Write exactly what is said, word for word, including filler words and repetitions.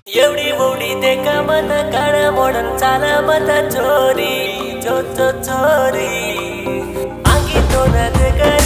एवढी मोठी देखा मत काळा मोडन चाला मत चोरी चो चो चोरी आगी तो न